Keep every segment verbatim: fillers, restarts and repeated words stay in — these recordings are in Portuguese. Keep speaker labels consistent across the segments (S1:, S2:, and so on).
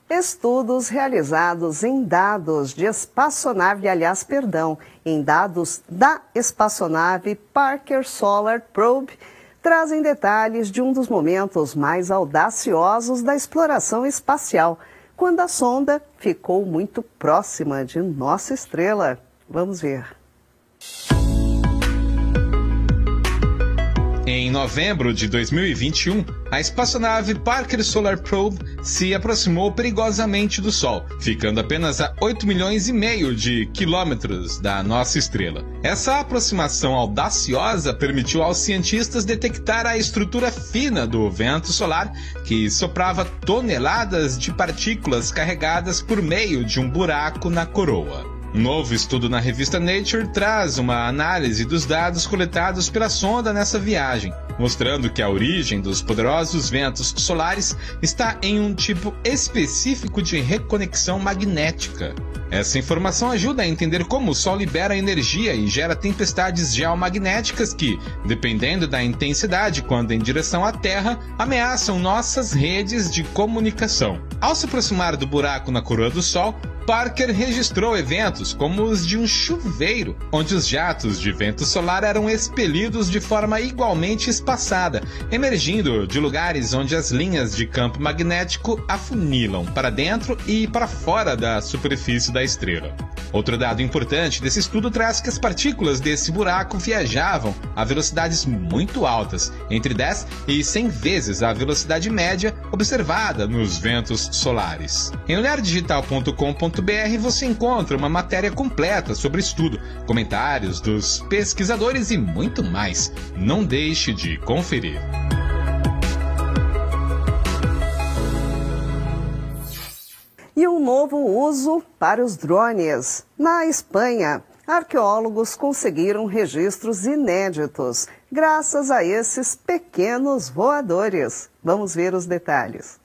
S1: Estudos realizados em dados de espaçonave, aliás, perdão, em dados da espaçonave Parker Solar Probe, trazem detalhes de um dos momentos mais audaciosos da exploração espacial, quando a sonda ficou muito próxima de nossa estrela. Vamos ver.
S2: Em novembro de dois mil e vinte e um, a espaçonave Parker Solar Probe se aproximou perigosamente do Sol, ficando apenas a oito milhões e meio de quilômetros da nossa estrela. Essa aproximação audaciosa permitiu aos cientistas detectar a estrutura fina do vento solar, que soprava toneladas de partículas carregadas por meio de um buraco na coroa. Um novo estudo na revista Nature traz uma análise dos dados coletados pela sonda nessa viagem, mostrando que a origem dos poderosos ventos solares está em um tipo específico de reconexão magnética. Essa informação ajuda a entender como o Sol libera energia e gera tempestades geomagnéticas que, dependendo da intensidade quando em direção à Terra, ameaçam nossas redes de comunicação. Ao se aproximar do buraco na coroa do Sol, Parker registrou eventos como os de um chuveiro, onde os jatos de vento solar eram expelidos de forma igualmente espaçada, emergindo de lugares onde as linhas de campo magnético afunilam para dentro e para fora da superfície da estrela. Outro dado importante desse estudo traz que as partículas desse buraco viajavam a velocidades muito altas, entre dez e cem vezes a velocidade média observada nos ventos solares. Em olhar digital ponto com ponto br você encontra uma matéria completa sobre o estudo, comentários dos pesquisadores e muito mais. Não deixe de conferir.
S1: E um novo uso para os drones. Na Espanha, arqueólogos conseguiram registros inéditos graças a esses pequenos voadores. Vamos ver os detalhes.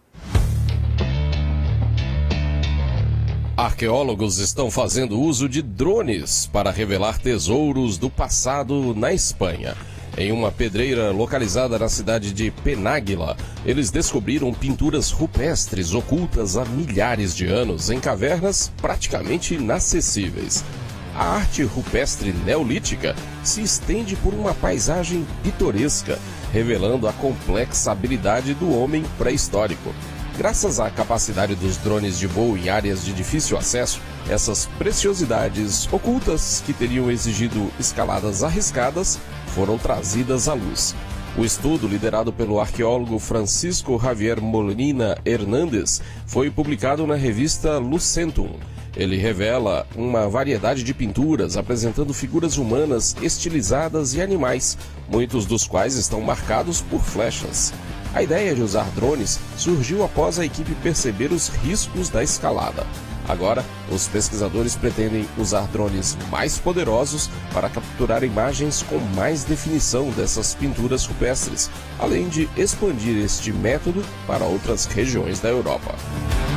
S3: Arqueólogos estão fazendo uso de drones para revelar tesouros do passado na Espanha. Em uma pedreira localizada na cidade de Penáguila, eles descobriram pinturas rupestres ocultas há milhares de anos em cavernas praticamente inacessíveis. A arte rupestre neolítica se estende por uma paisagem pitoresca, revelando a complexa habilidade do homem pré-histórico. Graças à capacidade dos drones de voo em áreas de difícil acesso, essas preciosidades ocultas que teriam exigido escaladas arriscadas foram trazidas à luz. O estudo, liderado pelo arqueólogo Francisco Javier Molina Hernández, foi publicado na revista Lucentum. Ele revela uma variedade de pinturas apresentando figuras humanas estilizadas e animais, muitos dos quais estão marcados por flechas. A ideia de usar drones surgiu após a equipe perceber os riscos da escalada. Agora, os pesquisadores pretendem usar drones mais poderosos para capturar imagens com mais definição dessas pinturas rupestres, além de expandir este método para outras regiões da Europa.